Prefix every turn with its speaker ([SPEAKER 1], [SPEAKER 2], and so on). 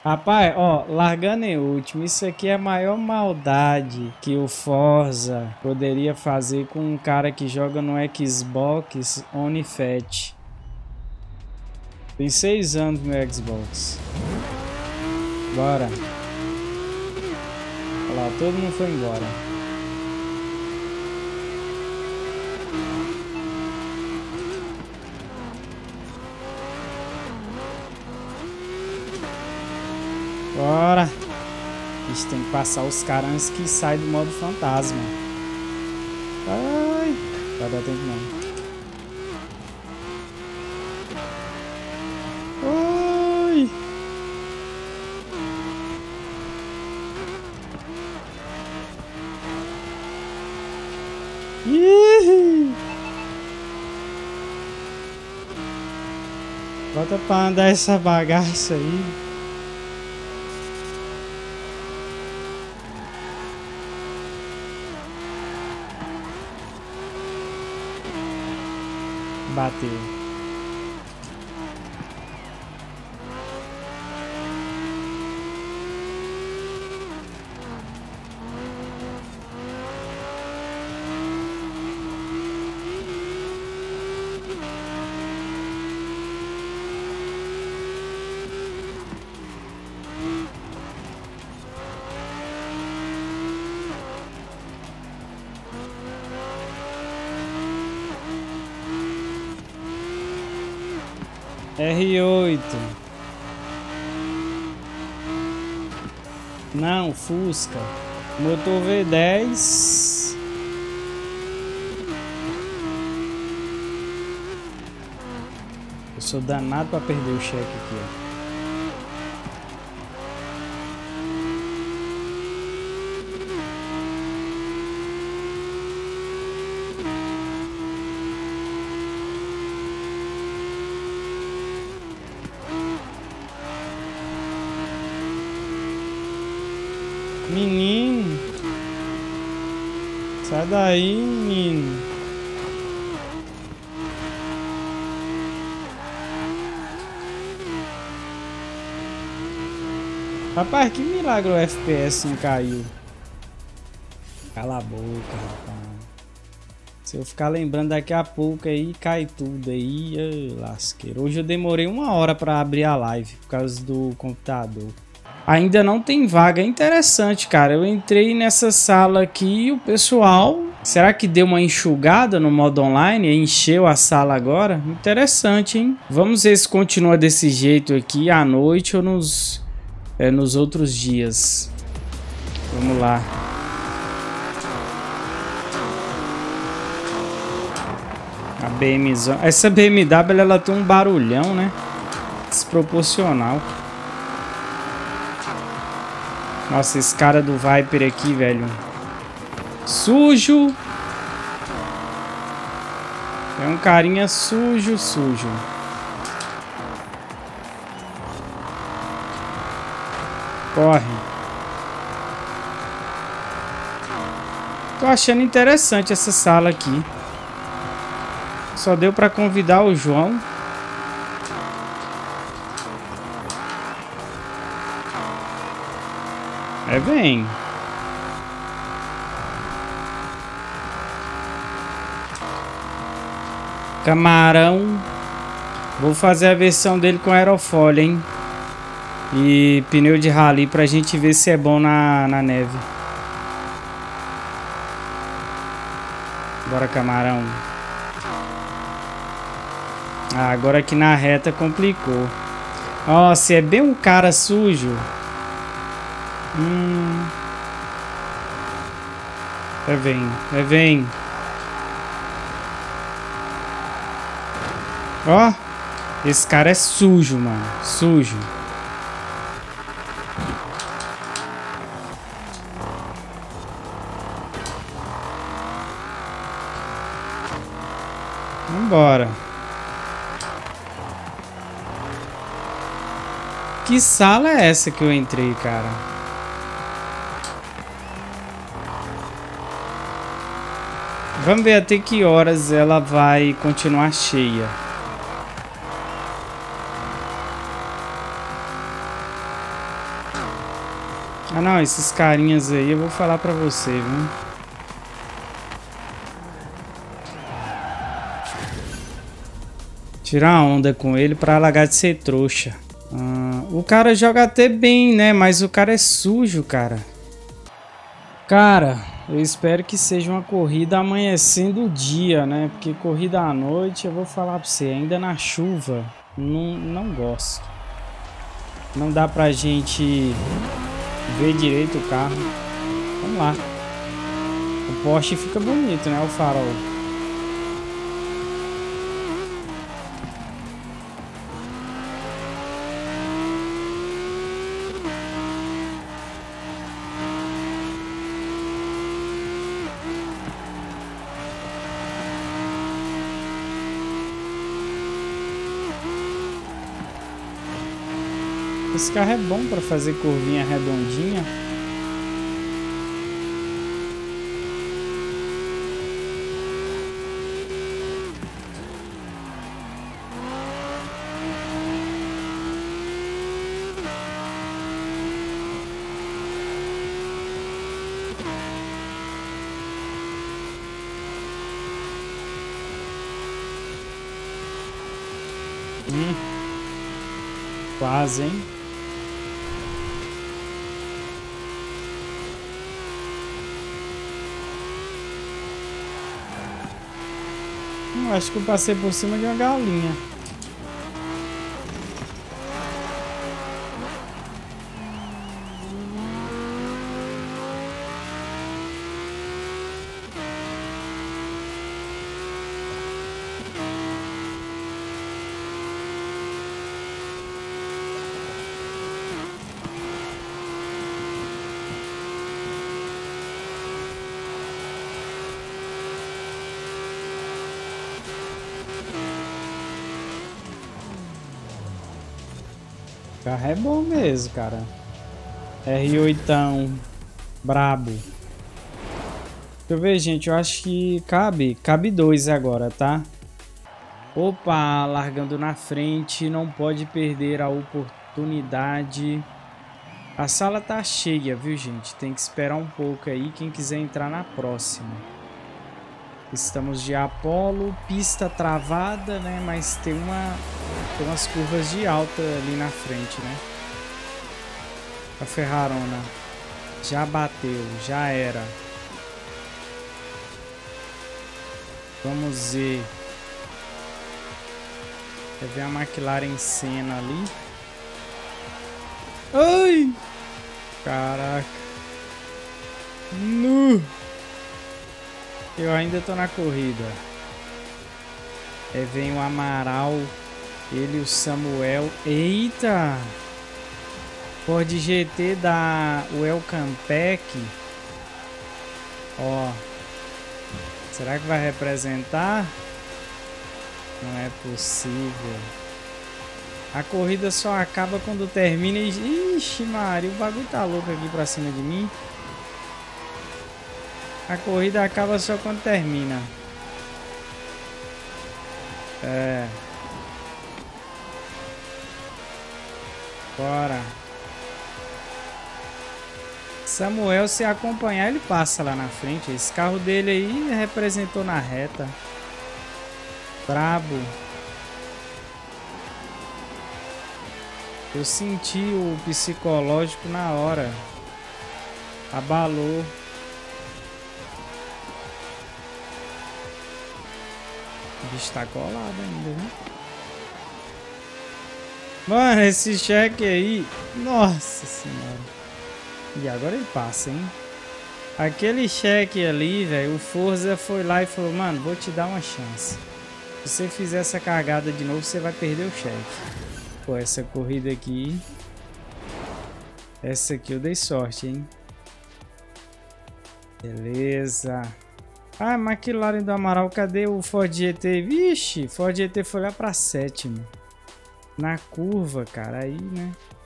[SPEAKER 1] Rapaz, ó, largando em último, isso aqui é a maior maldade que o Forza poderia fazer com um cara que joga no Xbox One Fat. Tem 6 anos meu Xbox. Bora. Olha lá, todo mundo foi embora. Bora. A gente tem que passar os caras que saem do modo fantasma. Ai, vai dar tempo não. Ai. Ih. Bota pra andar essa bagaça aí. Bateu. R8. Não, Fusca. Motor V10. Eu sou danado pra perder o cheque aqui, ó. Menino. Sai daí, menino. Rapaz, que milagre o FPS não caiu. Cala a boca, rapaz. Se eu ficar lembrando daqui a pouco aí, cai tudo aí. Ai, lasqueiro. Hoje eu demorei 1 hora pra abrir a live por causa do computador. Ainda não tem vaga, é interessante, cara. Eu entrei nessa sala aqui e o pessoal... Será que deu uma enxugada no modo online? Encheu a sala agora? Interessante, hein? Vamos ver se continua desse jeito aqui à noite ou nos outros dias. Vamos lá. A BMW... Essa BMW, ela tem um barulhão, né? Desproporcional. Nossa, esse cara do Viper aqui, velho. Sujo. É um carinha sujo, sujo. Corre. Tô achando interessante essa sala aqui. Só deu pra convidar o João. Vem. Camarão. Vou fazer a versão dele com aerofólio, hein? E pneu de rally pra gente ver se é bom na neve. Bora, camarão. Ah, agora aqui na reta complicou. Ó, se é bem um cara sujo... Vem. Ó, esse cara é sujo, mano. Sujo. Vambora. Que sala é essa que eu entrei, cara? Vamos ver até que horas ela vai continuar cheia. Ah não, esses carinhas aí eu vou falar pra você, viu? Tirar onda com ele pra largar de ser trouxa. O cara joga até bem, né? Mas o cara é sujo, cara. Cara, eu espero que seja uma corrida amanhecendo o dia, né? Porque corrida à noite, eu vou falar pra você, ainda na chuva, não gosto. Não dá pra gente ver direito o carro. Vamos lá. O Porsche fica bonito, né? O farol. Esse carro é bom para fazer curvinha redondinha. Quase, hein? Acho que eu passei por cima de uma galinha. O carro é bom mesmo, cara. R8, brabo. Deixa eu ver, gente. Eu acho que cabe 2 agora, tá? Opa, largando na frente. Não pode perder a oportunidade. A sala tá cheia, viu, gente? Tem que esperar um pouco aí. Quem quiser entrar na próxima. Estamos de Apollo, pista travada, né? Mas tem umas curvas de alta ali na frente, né? A Ferrarona já bateu, já era. Vamos ver. Quer ver a McLaren em cena ali? Ai! Caraca! Nu! Eu ainda tô na corrida. Aí vem o Amaral, ele e o Samuel. Eita! Ford GT da Welcome Pack. Ó. Será que vai representar? Não é possível. A corrida só acaba quando termina e... Ixi, Maria, o bagulho tá louco aqui pra cima de mim. A corrida acaba só quando termina. É. Bora. Samuel, se acompanhar, ele passa lá na frente. Esse carro dele aí representou na reta. Brabo. Eu senti o psicológico na hora. Abalou. O bicho tá colado ainda, viu? Mano, esse cheque aí... Nossa senhora. E agora ele passa, hein? Aquele cheque ali, velho, o Forza foi lá e falou, mano, vou te dar uma chance. Se você fizer essa cagada de novo, você vai perder o cheque. Pô, essa corrida aqui... Essa aqui eu dei sorte, hein? Beleza. Ah, McLaren do Amaral, cadê o Ford GT? Vixe, Ford GT foi lá pra sétimo. Na curva, cara, aí, né?